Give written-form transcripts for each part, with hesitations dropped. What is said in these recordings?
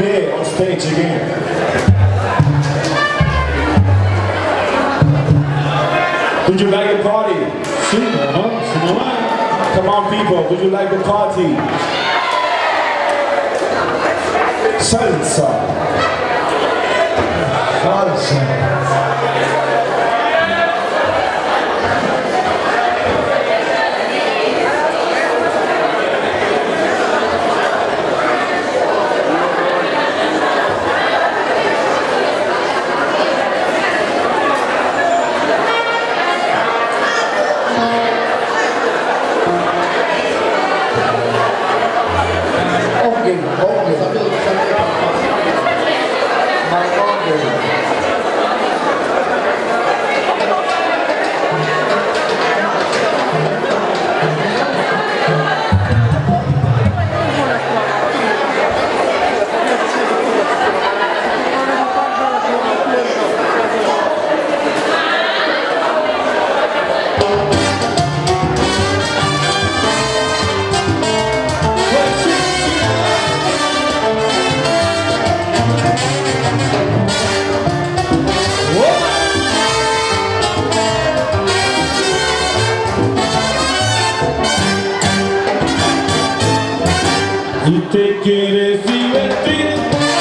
Bear on stage again. Would you like the party? Come on people, would you like the party? Salsa. Salsa. Si te quieres divertir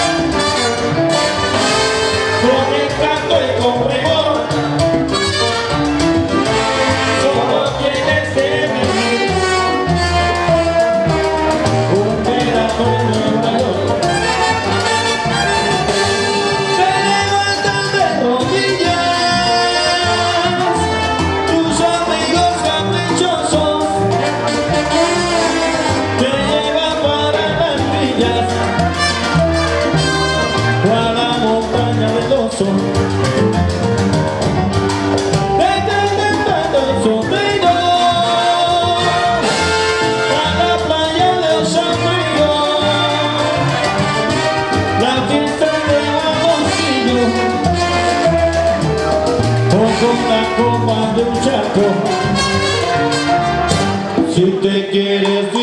con encanto y con rigor, solo tienes que venir un verano en Nueva York. Te levantas de rodillas, tus amigos caprichosos te llevan a la montaña del oso. Detentando el sonido a la playa de Osamío, la fiesta de Bagoncillo, o con la copa de un charco. Si te quieres